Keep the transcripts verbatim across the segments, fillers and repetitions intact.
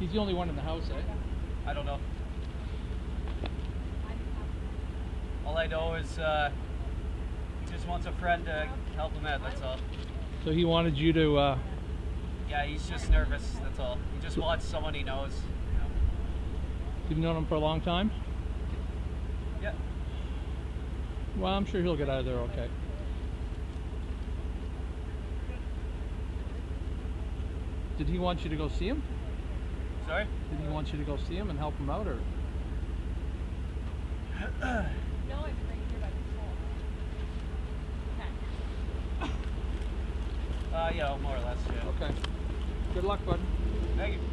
He's the only one in the house, eh? I don't know. All I know is uh, he just wants a friend to help him out, that's all. So he wanted you to... Uh... Yeah, he's just nervous, that's all. He just wants someone he knows. You know. You've known him for a long time? Yeah. Well, I'm sure he'll get out of there okay. Did he want you to go see him? Sorry? Did he want you to go see him and help him out, or? No, I'm right here by the pool. Okay. Uh, yeah, more or less, yeah. Okay. Good luck, bud. Thank you.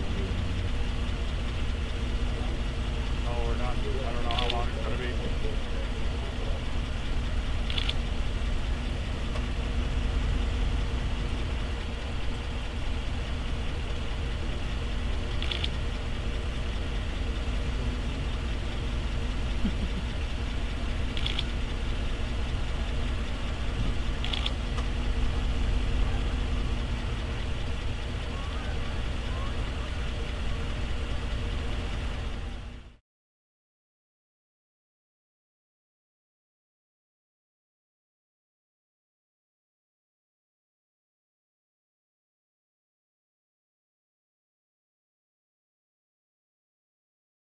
I don't know how long it's gonna be.